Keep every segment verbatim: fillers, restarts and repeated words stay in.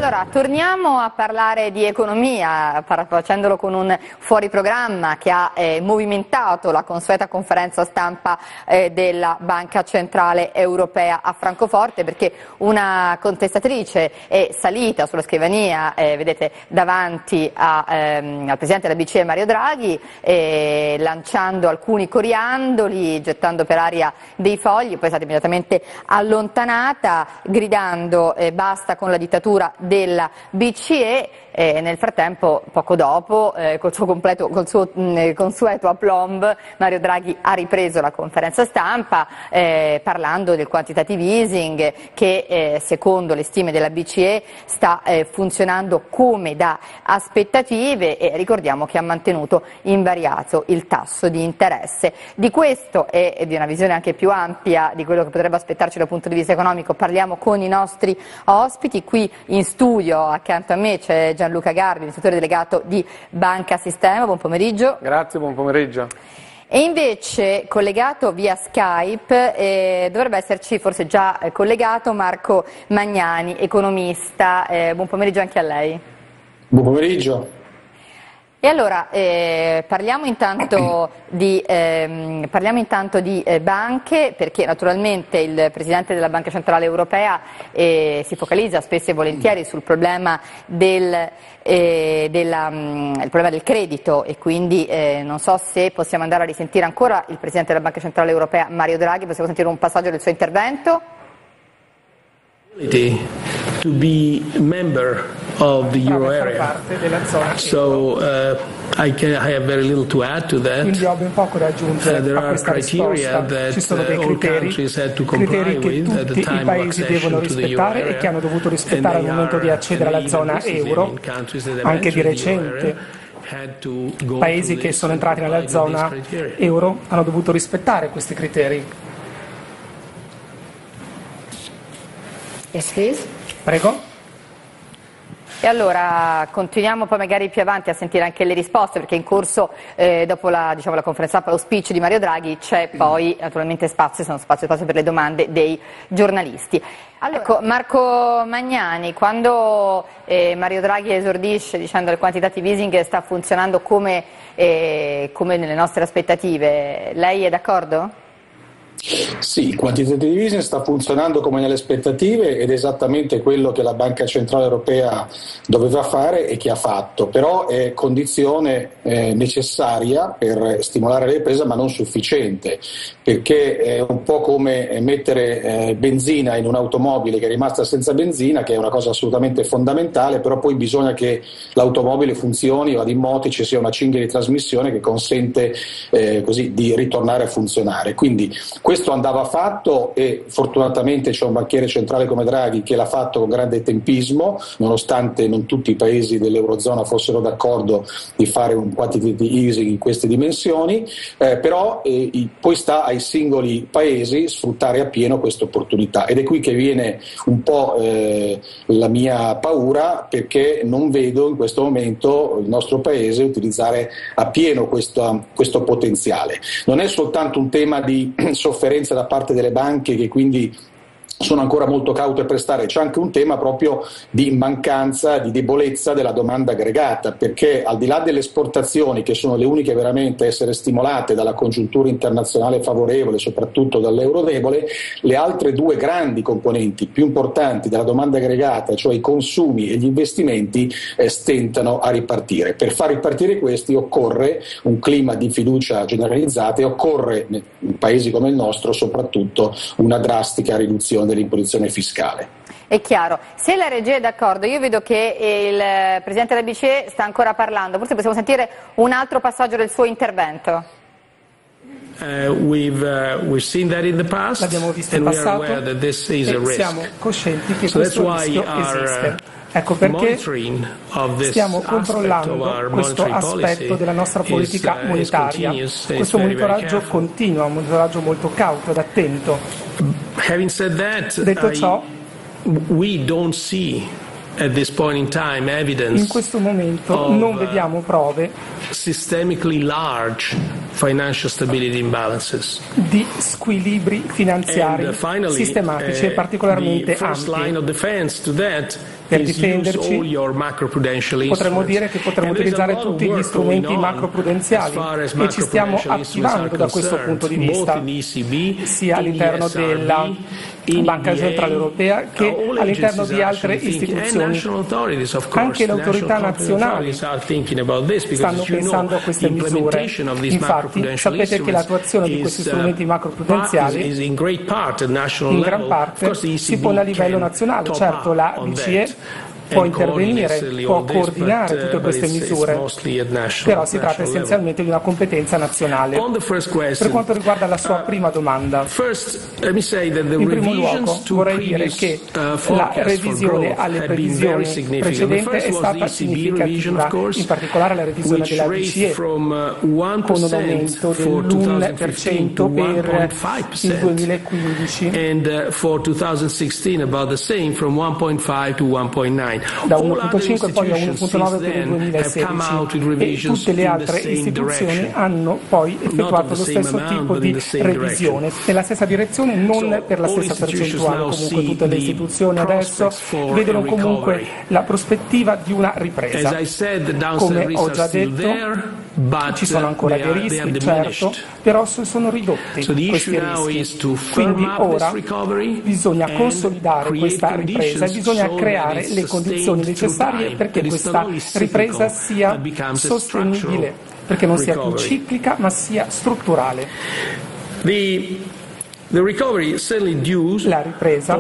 Allora, torniamo a parlare di economia, facendolo con un fuori programma che ha eh, movimentato la consueta conferenza stampa eh, della Banca Centrale Europea a Francoforte, perché una contestatrice è salita sulla scrivania, eh, vedete, davanti a, ehm, al Presidente della B C E Mario Draghi, eh, lanciando alcuni coriandoli, gettando per aria dei fogli, poi è stata immediatamente allontanata, gridando eh, basta con la dittatura della B C E. E nel frattempo, poco dopo, eh, col suo, completo, col suo mh, consueto aplomb, Mario Draghi ha ripreso la conferenza stampa eh, parlando del quantitative easing che eh, secondo le stime della B C E sta eh, funzionando come da aspettative, e ricordiamo che ha mantenuto invariato il tasso di interesse. Di questo e di una visione anche più ampia di quello che potrebbe aspettarci dal punto di vista economico parliamo con i nostri ospiti. Qui in studio accanto a me c'è Gianluca Garbi, amministratore delegato di Banca Sistema. Buon pomeriggio. Grazie, buon pomeriggio. E invece collegato via Skype, eh, dovrebbe esserci forse già eh, collegato Marco Magnani, economista. Eh, buon pomeriggio anche a lei. Buon pomeriggio. E allora eh, parliamo intanto di, ehm, parliamo intanto di eh, banche, perché naturalmente il Presidente della Banca Centrale Europea eh, si focalizza spesso e volentieri sul problema del, eh, della, mh, il problema del credito, e quindi eh, non so se possiamo andare a risentire ancora il Presidente della Banca Centrale Europea Mario Draghi. Possiamo sentire un passaggio del suo intervento? To be member of the euro area, so uh, I, can, I have very little to add to that. Quindi ho ben poco da aggiungere uh, there a are questa criteria risposta. that Ci sono dei uh, all criteri, countries had to comply criteri che with at the tutti time i paesi of devono accession to the euro rispettare area, e che hanno dovuto rispettare al and they momento di are- accedere alla and zona even euro, in countries that have anche di entered the euro recente. area, had to go Paesi to che this sono and entrati nella comply with zona these criteria. euro hanno dovuto rispettare questi criteri. Yes, please. Prego. E allora continuiamo poi magari più avanti a sentire anche le risposte, perché in corso, eh, dopo la, diciamo, la conferenza stampa, lo speech di Mario Draghi, c'è poi naturalmente spazio, sono spazio, spazio per le domande dei giornalisti. Allora, ecco, Marco Magnani, quando eh, Mario Draghi esordisce dicendo che il quantitative easing sta funzionando come, eh, come nelle nostre aspettative, lei è d'accordo? Sì, il quantitative easing sta funzionando come nelle aspettative ed è esattamente quello che la Banca Centrale Europea doveva fare e che ha fatto, però è condizione eh, necessaria per stimolare la ripresa, ma non sufficiente, perché è un po' come mettere eh, benzina in un'automobile che è rimasta senza benzina, che è una cosa assolutamente fondamentale, però poi bisogna che l'automobile funzioni, vada in moto, ci sia una cinghia di trasmissione che consente eh, così di ritornare a funzionare. Quindi questo andava fatto e fortunatamente c'è un banchiere centrale come Draghi che l'ha fatto con grande tempismo, nonostante non tutti i paesi dell'Eurozona fossero d'accordo di fare un quantitative easing in queste dimensioni, eh, però eh, poi sta ai singoli paesi sfruttare appieno questa opportunità, ed è qui che viene un po' eh, la mia paura, perché non vedo in questo momento il nostro paese utilizzare appieno questo, questo potenziale. Non è soltanto un tema di sofferenza da parte delle banche, che quindi sono ancora molto caute a prestare, c'è anche un tema proprio di mancanza, di debolezza della domanda aggregata, perché al di là delle esportazioni, che sono le uniche veramente a essere stimolate dalla congiuntura internazionale favorevole, soprattutto dall'euro debole, le altre due grandi componenti più importanti della domanda aggregata, cioè i consumi e gli investimenti, eh, stentano a ripartire. Per far ripartire questi occorre un clima di fiducia generalizzata e occorre, in paesi come il nostro, soprattutto una drastica riduzione dell'imposizione fiscale. È chiaro. Se la regia è d'accordo, io vedo che il Presidente della B C E sta ancora parlando, forse possiamo sentire un altro passaggio del suo intervento. Uh, we've, uh, we've seen that in the past, L'abbiamo visto in and we are passato aware that this is a e risk. siamo coscienti che So that's questo why rischio our, esiste. uh, Ecco perché monitoring of this stiamo aspect of controllando our questo monetary aspetto policy della nostra politica is, uh, is monetaria. continuous, is Questo very, very monitoraggio careful. continua, un monitoraggio molto cauto ed attento. Having said that, Detto I- ciò, we don't see at this point in time evidence in questo momento of, non uh, vediamo prove systemically large financial stability imbalances. di squilibri finanziari And, uh, finally, sistematici e uh, particolarmente the first line ampi. of defense to that Per difenderci potremmo dire che potremmo utilizzare tutti gli strumenti macroprudenziali e ci stiamo attivando da questo punto di vista, sia all'interno della Banca Centrale Europea che all'interno di altre istituzioni. Anche le autorità nazionali stanno pensando a queste misure. Infatti sapete che l'attuazione di questi strumenti macroprudenziali in gran parte si pone a livello nazionale. Certo, la B C E può intervenire, può coordinare tutte queste misure, però si tratta essenzialmente di una competenza nazionale. Per quanto riguarda la sua prima domanda, in primo luogo vorrei dire che la revisione alle previsioni precedenti è stata significativa, in particolare la revisione della B C E, con un aumento dell'uno per cento per il duemilaquindici da uno virgola cinque poi a uno virgola nove per il duemilasedici, e tutte le altre istituzioni hanno poi effettuato lo stesso tipo di revisione nella stessa direzione, non per la stessa percentuale. Comunque tutte le istituzioni adesso vedono comunque la prospettiva di una ripresa. Come ho già detto, ci sono ancora dei rischi, certo, però sono ridotti questi rischi. Quindi ora bisogna consolidare questa ripresa e bisogna creare le condizioni necessarie perché questa ripresa sia sostenibile, perché non sia più ciclica ma sia strutturale. La ripresa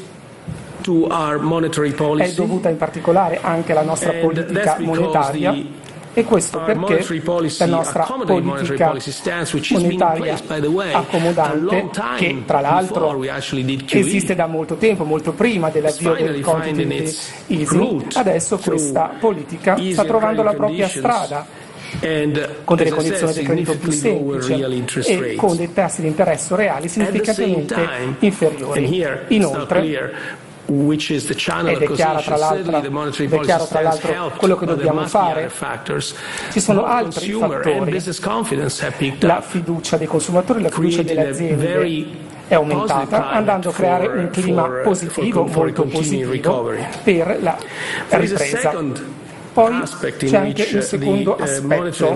è dovuta in particolare anche alla nostra politica monetaria, e questo perché la nostra politica monetaria accomodante, che tra l'altro esiste da molto tempo, molto prima dell'avvio del quantitative easing, adesso questa politica sta trovando la propria strada, con delle condizioni di credito più semplici e con dei tassi di interesse reali significativamente inferiori. Inoltre, ed è chiaro tra l'altro, è chiaro tra l'altro quello che dobbiamo fare. Ci sono altri fattori. La fiducia dei consumatori, la fiducia delle aziende è aumentata, andando a creare un clima positivo, molto positivo per la ripresa. Poi c'è anche un secondo aspetto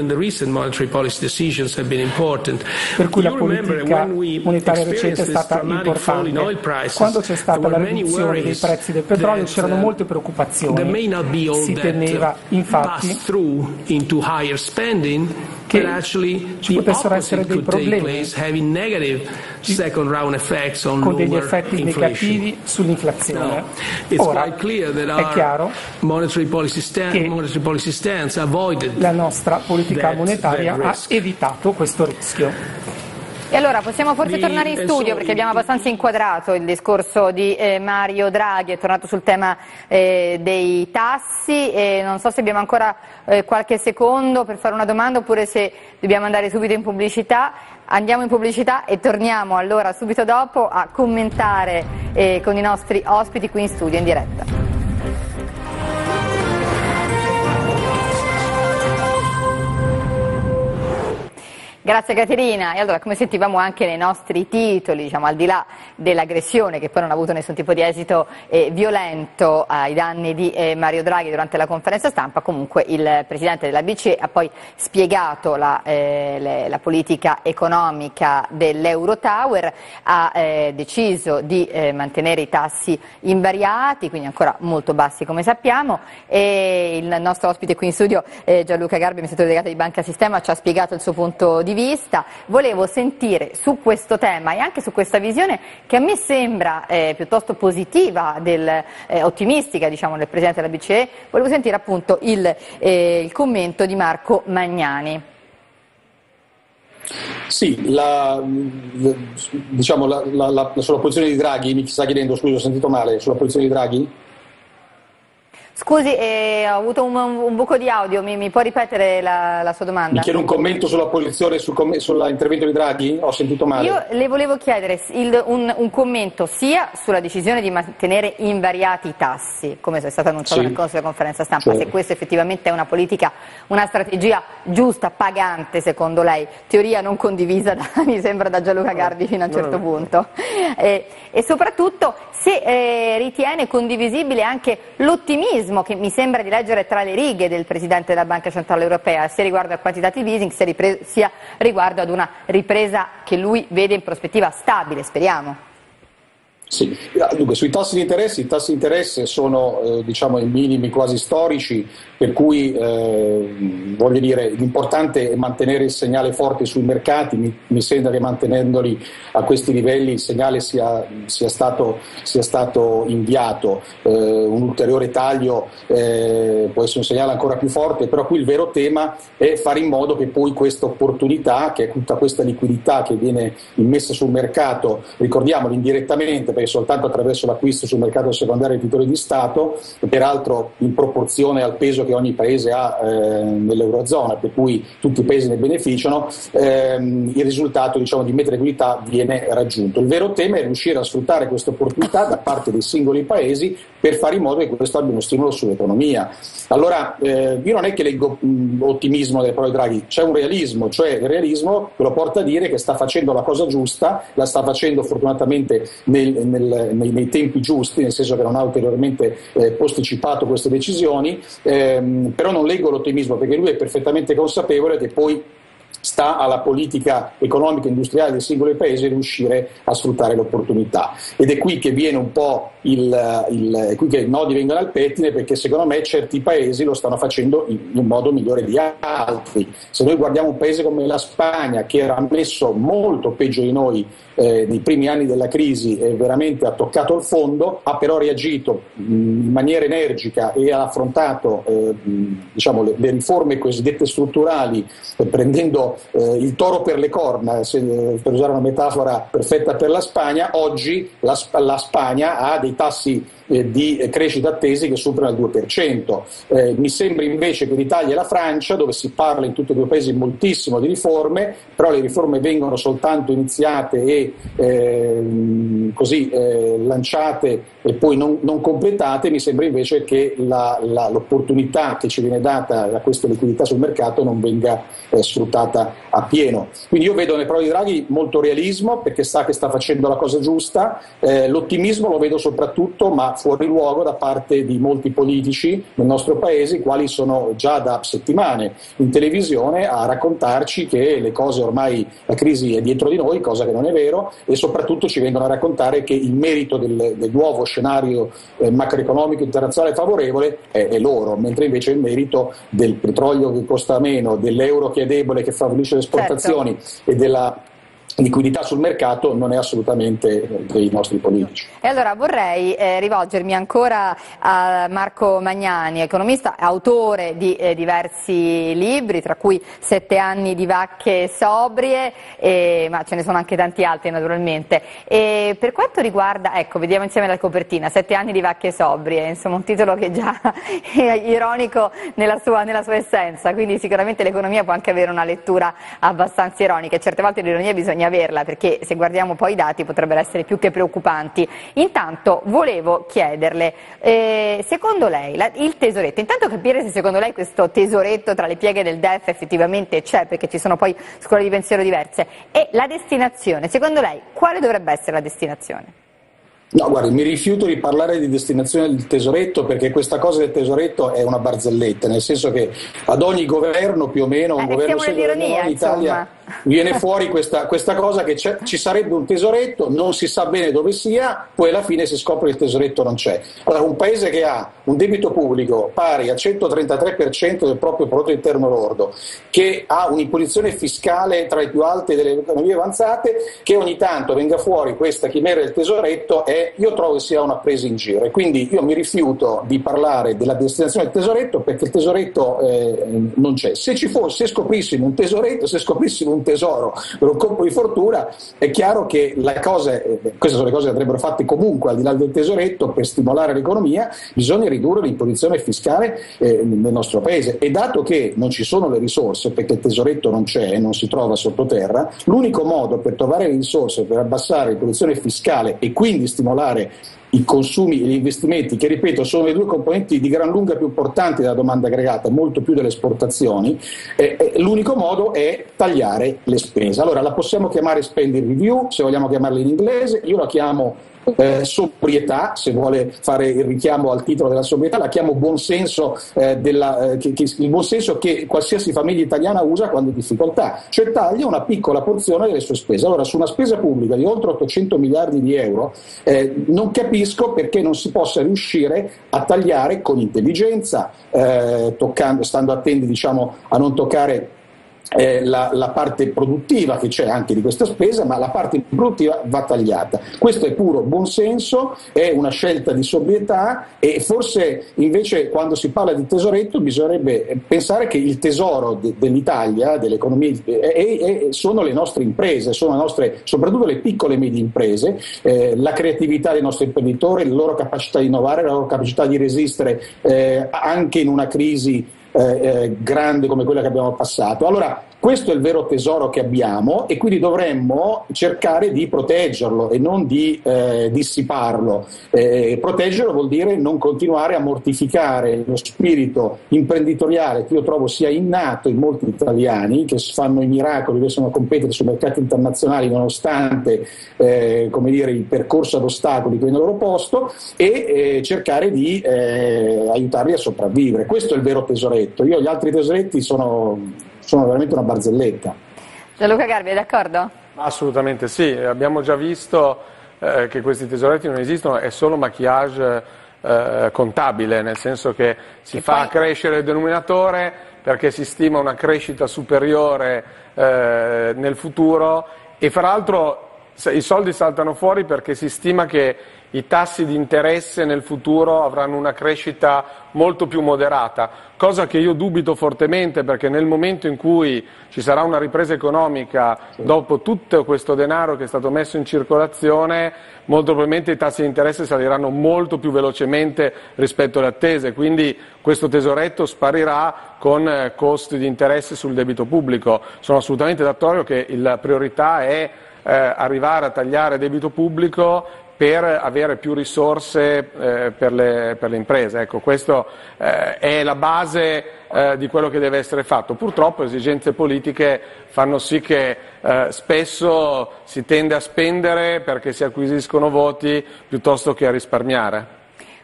per cui la politica monetaria recente è stata importante. Quando c'è stata la riduzione dei prezzi del petrolio c'erano molte preoccupazioni. Si temeva infatti che ci potessero essere dei problemi con degli effetti negativi sull'inflazione. Ora è chiaro che la nostra politica monetaria ha evitato questo rischio. E allora possiamo forse tornare in studio perché abbiamo abbastanza inquadrato il discorso di eh, Mario Draghi, è tornato sul tema eh, dei tassi e non so se abbiamo ancora eh, qualche secondo per fare una domanda oppure se dobbiamo andare subito in pubblicità. Andiamo in pubblicità e torniamo allora subito dopo a commentare eh, con i nostri ospiti qui in studio in diretta. Grazie Caterina. E allora, come sentivamo anche nei nostri titoli, diciamo, al di là dell'aggressione che poi non ha avuto nessun tipo di esito eh, violento ai danni di eh, Mario Draghi durante la conferenza stampa, comunque il Presidente della B C E ha poi spiegato la, eh, le, la politica economica dell'Eurotower, ha eh, deciso di eh, mantenere i tassi invariati, quindi ancora molto bassi come sappiamo, e il nostro ospite qui in studio, eh, Gianluca Garbi, amministratore delegato di Banca Sistema, ci ha spiegato il suo punto di vista. Volevo sentire su questo tema e anche su questa visione che a me sembra eh, piuttosto positiva, del, eh, ottimistica diciamo, del Presidente della B C E, volevo sentire appunto il, eh, il commento di Marco Magnani. Sì, la, diciamo, la, la, la, sulla posizione di Draghi, mi sta chiedendo, scusa, ho sentito male, sulla posizione di Draghi? Scusi, eh, ho avuto un, un buco di audio, mi, mi può ripetere la, la sua domanda? Mi chiede un commento sulla posizione, sul com- sull'intervento di Draghi? Ho sentito male. Io le volevo chiedere il, un, un commento sia sulla decisione di mantenere invariati i tassi, come è stato annunciato sì. nel corso della conferenza stampa, sì. se questa effettivamente è una politica, una strategia giusta, pagante secondo lei, teoria non condivisa da, mi sembra da Gianluca Gardi fino a un certo punto, e, e soprattutto se eh, ritiene condivisibile anche l'ottimismo che mi sembra di leggere tra le righe del Presidente della Banca Centrale Europea, sia riguardo al quantitative easing sia, ripre- sia riguardo ad una ripresa che lui vede in prospettiva stabile, speriamo. Sì, dunque sui tassi di interesse, i tassi di interesse sono eh, diciamo i minimi quasi storici, per cui eh, voglio dire l'importante è mantenere il segnale forte sui mercati, mi, mi sembra che mantenendoli a questi livelli il segnale sia, sia, stato, sia stato inviato, eh, un ulteriore taglio eh, può essere un segnale ancora più forte, però qui il vero tema è fare in modo che poi questa opportunità, che è tutta questa liquidità che viene immessa sul mercato, ricordiamolo indirettamente, perché soltanto attraverso l'acquisto sul mercato secondario di titoli di Stato, peraltro in proporzione al peso che ogni paese ha eh, nell'Eurozona, per cui tutti i paesi ne beneficiano, ehm, il risultato diciamo, di mettere liquidità viene raggiunto. Il vero tema è riuscire a sfruttare questa opportunità da parte dei singoli paesi per fare in modo che questo abbia uno stimolo sull'economia. Allora, eh, io non è che leggo mh, ottimismo delle parole Draghi, c'è un realismo, cioè il realismo che lo porta a dire che sta facendo la cosa giusta, la sta facendo fortunatamente nel Nel, nei, nei tempi giusti, nel senso che non ha ulteriormente eh, posticipato queste decisioni, ehm, però non leggo l'ottimismo perché lui è perfettamente consapevole che poi sta alla politica economica e industriale dei singoli paesi riuscire a sfruttare l'opportunità. Ed è qui che viene un po' il, il è qui che i nodi vengono al pettine, perché secondo me certi paesi lo stanno facendo in, in modo migliore di altri. Se noi guardiamo un paese come la Spagna, che era messo molto peggio di noi eh, nei primi anni della crisi e veramente ha toccato il fondo, ha però reagito mh, in maniera energica e ha affrontato eh, diciamo, le, le riforme cosiddette strutturali, eh, prendendo Eh, il toro per le corna, se, per usare una metafora perfetta per la Spagna. Oggi la, la Spagna ha dei tassi eh, di crescita attesi che superano il due per cento. Eh, mi sembra invece che l'Italia e la Francia, dove si parla in tutti e due i paesi moltissimo di riforme, però le riforme vengono soltanto iniziate e eh, così eh, lanciate e poi non, non completate. Mi sembra invece che la, la, l'opportunità che ci viene data da questa liquidità sul mercato non venga eh, sfruttata a pieno. Quindi io vedo nelle parole di Draghi molto realismo, perché sa che sta facendo la cosa giusta, eh, l'ottimismo lo vedo soprattutto, ma fuori luogo, da parte di molti politici nel nostro paese, i quali sono già da settimane in televisione a raccontarci che le cose ormai, la crisi è dietro di noi, cosa che non è vero, e soprattutto ci vengono a raccontare che il merito del, del nuovo scenario eh, macroeconomico internazionale favorevole è, è loro, mentre invece il merito del petrolio che costa meno, dell'euro che è debole, che favorisce le esportazioni, certo, e della liquidità sul mercato non è assolutamente dei nostri politici. E allora vorrei eh, rivolgermi ancora a Marco Magnani, economista, autore di eh, diversi libri, tra cui Sette anni di vacche sobrie, eh, ma ce ne sono anche tanti altri naturalmente. E per quanto riguarda, ecco, vediamo insieme la copertina, Sette anni di vacche sobrie, insomma un titolo che già è ironico nella sua, nella sua essenza, quindi sicuramente l'economia può anche avere una lettura abbastanza ironica, e certe volte l'ironia bisogna averla, perché se guardiamo poi i dati potrebbero essere più che preoccupanti. Intanto volevo chiederle, eh, secondo lei la, il tesoretto, intanto capire se secondo lei questo tesoretto tra le pieghe del D E F effettivamente c'è, perché ci sono poi scuole di pensiero diverse, e la destinazione, secondo lei quale dovrebbe essere la destinazione? No, guardi, mi rifiuto di parlare di destinazione del tesoretto, perché questa cosa del tesoretto è una barzelletta, nel senso che ad ogni governo più o meno, un eh, governo in Italia viene fuori questa, questa cosa che c'è, ci sarebbe un tesoretto, non si sa bene dove sia, poi alla fine si scopre che il tesoretto non c'è. Allora, un paese che ha un debito pubblico pari al centotrentatré per cento del proprio prodotto interno lordo, che ha un'imposizione fiscale tra le più alte delle economie avanzate, che ogni tanto venga fuori questa chimera del tesoretto, è, io trovo che sia una presa in giro, e quindi io mi rifiuto di parlare della destinazione del tesoretto, perché il tesoretto eh, non c'è. Se ci fosse, se scoprissimo un tesoretto, se scoprissimo un tesoro per un colpo di fortuna, è chiaro che la cosa, queste sono le cose che andrebbero fatte comunque al di là del tesoretto. Per stimolare l'economia bisogna ridurre l'imposizione fiscale eh, nel nostro paese, e dato che non ci sono le risorse, perché il tesoretto non c'è, non si trova sottoterra, l'unico modo per trovare le risorse per abbassare l'imposizione fiscale e quindi stimolare i consumi e gli investimenti, che ripeto sono le due componenti di gran lunga più importanti della domanda aggregata, molto più delle esportazioni, eh, eh, l'unico modo è tagliare le spese. Allora la possiamo chiamare spending review, se vogliamo chiamarla in inglese, io la chiamo Eh, sobrietà, se vuole fare il richiamo al titolo della sobrietà, la chiamo buonsenso, eh, della, eh, che, che, il buonsenso che qualsiasi famiglia italiana usa quando è in difficoltà, cioè taglia una piccola porzione delle sue spese. Allora, su una spesa pubblica di oltre ottocento miliardi di euro, eh, non capisco perché non si possa riuscire a tagliare con intelligenza, eh, toccando, stando attenti, diciamo, a non toccare Eh, la, la parte produttiva che c'è anche di questa spesa, ma la parte produttiva va tagliata. Questo è puro buonsenso, è una scelta di sobrietà, e forse invece quando si parla di tesoretto bisognerebbe pensare che il tesoro de, dell'Italia, dell'economia, è, è, sono le nostre imprese, sono le nostre, soprattutto le piccole e medie imprese, eh, la creatività dei nostri imprenditori, la loro capacità di innovare, la loro capacità di resistere eh, anche in una crisi Eh, eh, grande come quella che abbiamo passato. Allora questo è il vero tesoro che abbiamo, e quindi dovremmo cercare di proteggerlo e non di eh, dissiparlo. Eh, proteggerlo vuol dire non continuare a mortificare lo spirito imprenditoriale che io trovo sia innato in molti italiani, che fanno i miracoli, riescono a competere sui mercati internazionali nonostante eh, come dire, il percorso ad ostacoli che viene loro posto, e eh, cercare di eh, aiutarli a sopravvivere. Questo è il vero tesoretto. Io gli altri tesoretti sono, sono veramente una barzelletta. Gianluca Garbi, è d'accordo? Assolutamente sì, abbiamo già visto eh, che questi tesoretti non esistono, è solo maquillage eh, contabile, nel senso che si e fa poi... crescere il denominatore perché si stima una crescita superiore eh, nel futuro, e fra l'altro i soldi saltano fuori perché si stima che i tassi di interesse nel futuro avranno una crescita molto più moderata, cosa che io dubito fortemente, perché nel momento in cui ci sarà una ripresa economica, dopo tutto questo denaro che è stato messo in circolazione, molto probabilmente i tassi di interesse saliranno molto più velocemente rispetto alle attese, quindi questo tesoretto sparirà con costi di interesse sul debito pubblico. Sono assolutamente d'accordo che la priorità è eh, arrivare a tagliare debito pubblico per avere più risorse eh, per, le, per le imprese. Ecco, questo eh, è la base eh, di quello che deve essere fatto. Purtroppo esigenze politiche fanno sì che eh, spesso si tende a spendere perché si acquisiscono voti piuttosto che a risparmiare.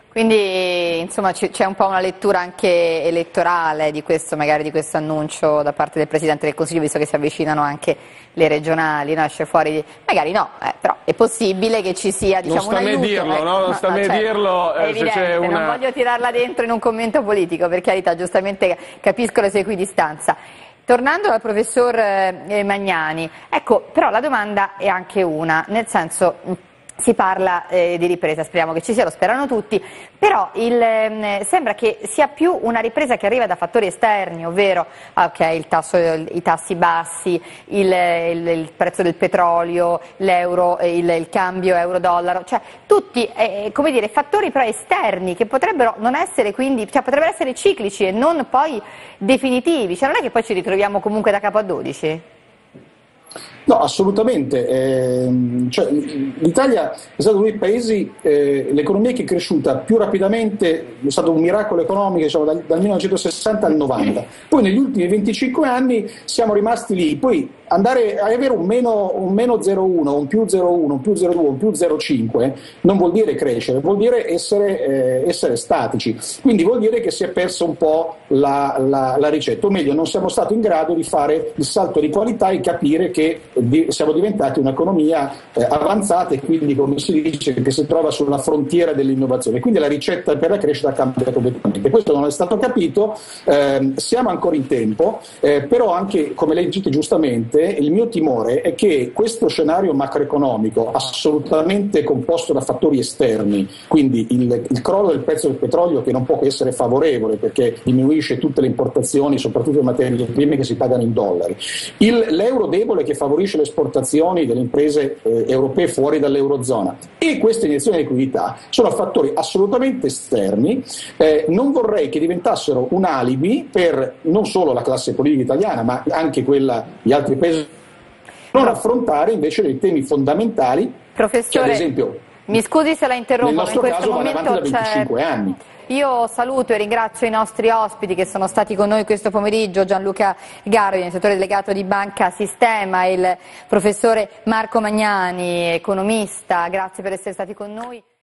Quindi insomma c'è un po' una lettura anche elettorale di questo, magari di questo annuncio da parte del Presidente del Consiglio, visto che si avvicinano anche le regionali, no? Esce fuori, magari no, eh, però è possibile che ci sia, diciamo, un aiuto. Non sta a me dirlo, eh, no? Non no, sta a me no, certo, dirlo, è eh, evidente, se c'è una... non voglio tirarla dentro in un commento politico, per carità, giustamente capisco la sua equidistanza. Tornando al professor eh, Magnani, ecco, però la domanda è anche una, nel senso... Si parla eh, di ripresa, speriamo che ci sia, lo sperano tutti, però il, eh, sembra che sia più una ripresa che arriva da fattori esterni, ovvero okay, il tasso, i tassi bassi, il, il, il prezzo del petrolio, l'euro, il, il cambio euro-dollaro, cioè tutti eh, come dire, fattori però esterni che potrebbero non essere quindi, cioè potrebbero essere ciclici e non poi definitivi, cioè non è che poi ci ritroviamo comunque da capo a dodici? No, assolutamente. Eh, cioè, l'Italia è stato uno dei paesi, eh, l'economia che è cresciuta più rapidamente, è stato un miracolo economico, diciamo, dal, dal millenovecentosessanta al novanta. Poi negli ultimi venticinque anni siamo rimasti lì. Poi andare a avere un meno, un meno zero virgola uno, un più zero virgola uno, un più zero virgola due, un più zero virgola cinque non vuol dire crescere, vuol dire essere, eh, essere statici. Quindi vuol dire che si è persa un po' la, la, la ricetta, o meglio non siamo stati in grado di fare il salto di qualità e capire che di, siamo diventati un'economia eh, avanzata e quindi, come si dice, che si trova sulla frontiera dell'innovazione. Quindi la ricetta per la crescita cambia completamente. Questo non è stato capito, eh, siamo ancora in tempo, eh, però anche, come lei dice giustamente, il mio timore è che questo scenario macroeconomico assolutamente composto da fattori esterni, quindi il, il crollo del prezzo del petrolio, che non può che essere favorevole perché diminuisce tutte le importazioni, soprattutto in materie prime che si pagano in dollari, il, l'euro debole che favorisce le esportazioni delle imprese eh, europee fuori dall'eurozona, e queste iniezioni di liquidità sono fattori assolutamente esterni. Eh, non vorrei che diventassero un alibi per non solo la classe politica italiana ma anche quella di altri paesi non affrontare invece dei temi fondamentali. Professore, che ad esempio, mi scusi se la interrompo, nel nostro ma in questo caso momento vanno avanti da venticinque c'è... anni. Io saluto e ringrazio i nostri ospiti che sono stati con noi questo pomeriggio: Gianluca Garo, amministratore delegato di Banca Sistema, e il professore Marco Magnani, economista. Grazie per essere stati con noi.